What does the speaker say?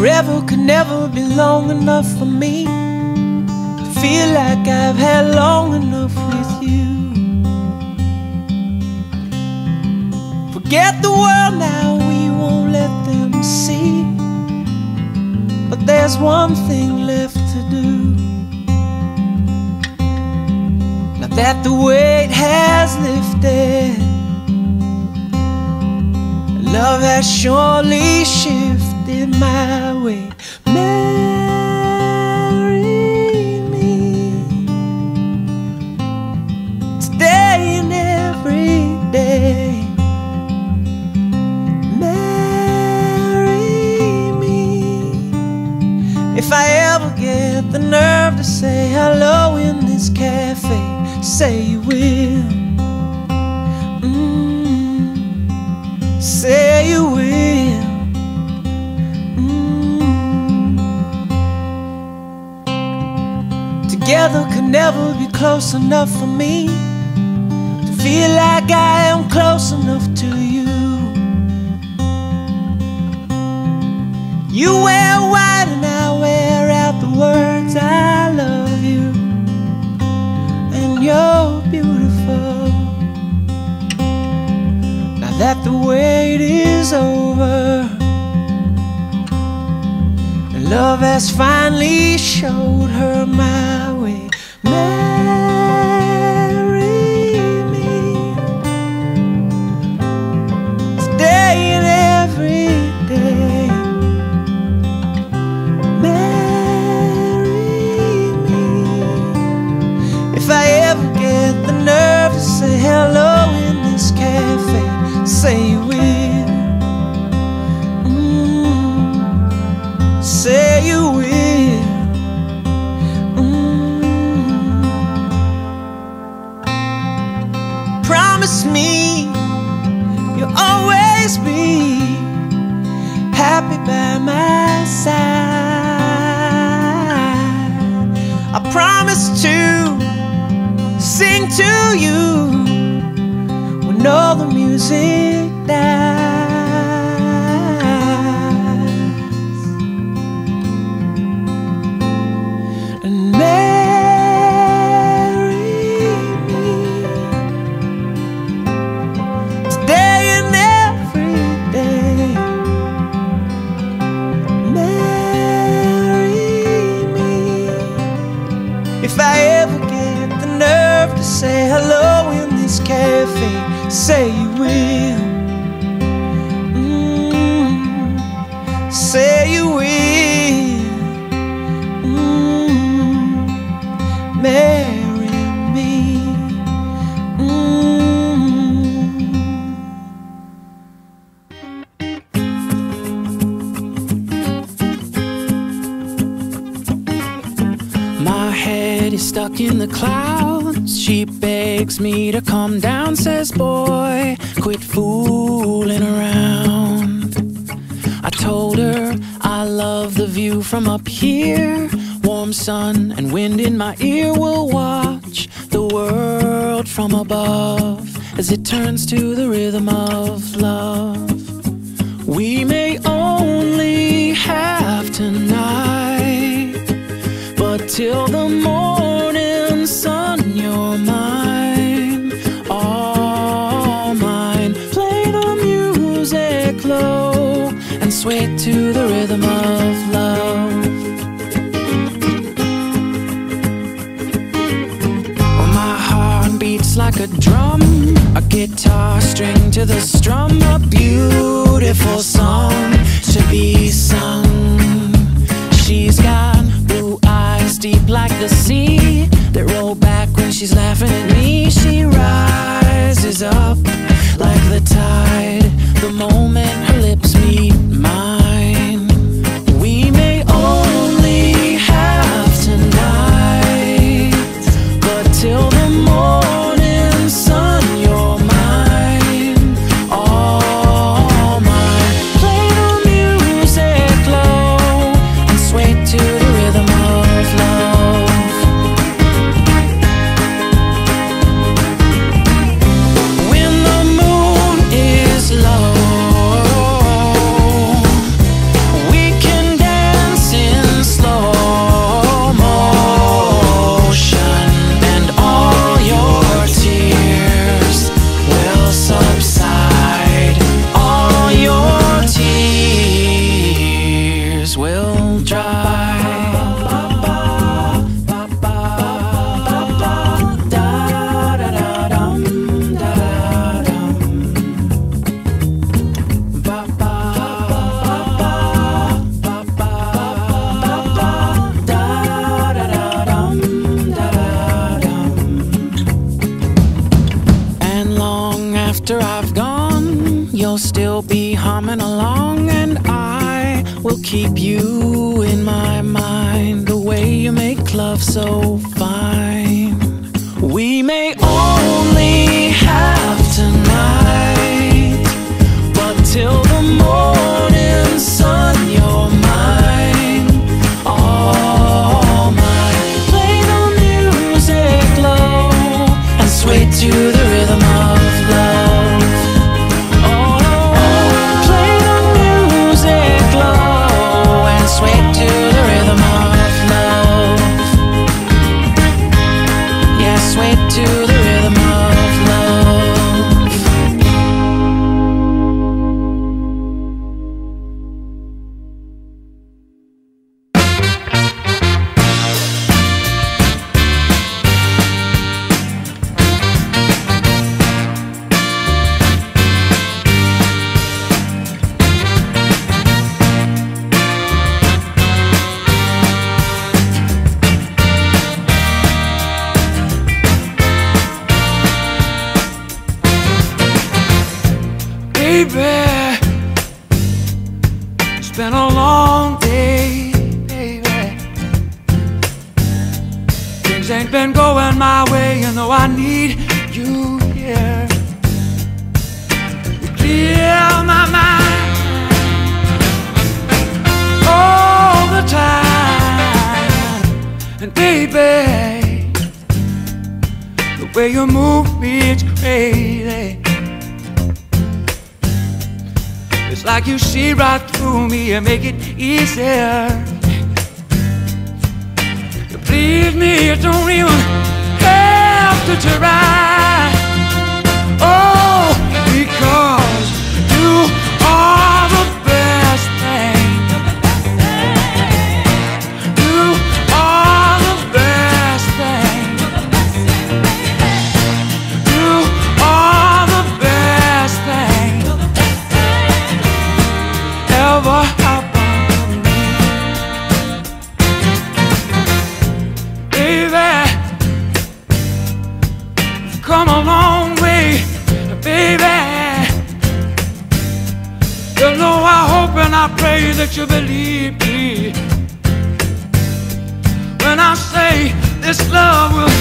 Forever could never be long enough for me to feel like I've had long enough with you. Forget the world now, we won't let them see. But there's one thing left to do. Now that the weight has lifted, love has surely shifted my way. Marry me today and every day. If I ever get the nerve to say hello in this cafe, say you will. Say you will. Together could never be close enough for me to feel like I am close enough to you. You wear white and I wear out the words I love you, and you're beautiful. Now that the wait is over, and love has finally showed her my way. Marry me today and every day. If I ever get the nerve to say hello in this cafe, say you will. Say you will. Promise me you'll always be happy by my side. I promise to sing to you when all the music dies, and marry me today and every day. Marry me if I ever get the nerve to say hello in this cafe, say you will. Say you will. Marry me. My head is stuck in the clouds. She begs me to calm down, says, boy, quit fooling around. I told her I love the view from up here. Warm sun and wind in my ear. Will watch the world from above as it turns to the rhythm of love. We may only have tonight, but till the morning sun, you're mine, all mine. Play the music low and sway to the rhythm of love. Oh, my heart beats like a drum, a guitar string to the strum, a beautiful song to be sung. She's got blue eyes deep like the sea that roll back when she's laughing at me. She rises up like the tide the moment her lips meet mine. We may only have tonight, but till the morning sun, you're mine, all mine. Play the music low and sway to the rhythm of love. When the moon is low make love so fine. We may only have tonight, but till the morning sun, you're mine, all mine. Play the music low and sway to the rhythm of love. Oh, play the music low and sway to the rhythm of love. Yeah, sway to the rhythm of love. Baby, it's been a long day, baby. Things ain't been going my way, you know I need you here. You clear my mind all the time. And baby, the way you move me, it's crazy. It's like you see right through me and make it easier. You please me, you don't even have to try. Oh, because you are the best thing. You are the best thing. You are the best thing ever happened to me. Baby, you've come a long way, baby. You know I hope and I pray that you believe me when I say this love will